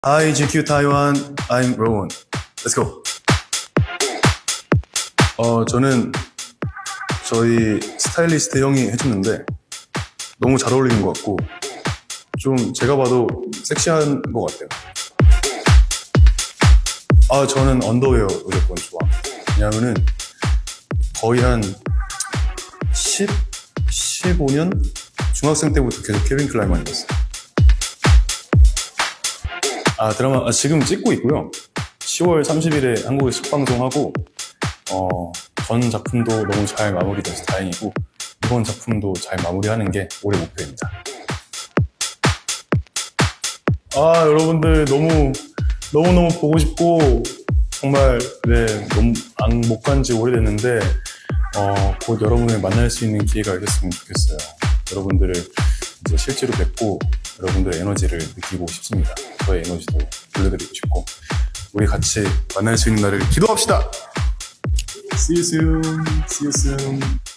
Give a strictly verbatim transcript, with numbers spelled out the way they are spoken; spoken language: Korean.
Hi, G Q Taiwan. I'm Rowan. Let's go. 어, 저는 저희 스타일리스트 형이 해줬는데 너무 잘 어울리는 것 같고 좀 제가 봐도 섹시한 것 같아요. 아, 저는 언더웨어 무조건 좋아. 왜냐면은 거의 한 십, 십오 년? 중학생 때부터 계속 케빈 클라인만 입었어요. 아, 드라마 아, 지금 찍고 있고요. 시월 삼십일에 한국에서 첫 방송하고 어, 전 작품도 너무 잘 마무리돼서 다행이고 이번 작품도 잘 마무리하는 게 올해 목표입니다. 아, 여러분들 너무 너무너무 보고 싶고 정말 네, 너무 못 간 지 오래됐는데 어, 곧 여러분을 만날 수 있는 기회가 있었으면 좋겠어요. 여러분들을 이제 실제로 뵙고 여러분들의 에너지를 느끼고 싶습니다. 저의 에너지도 돌려드리고 싶고 우리 같이 만날 수 있는 날을 기도합시다. See you soon. See you soon.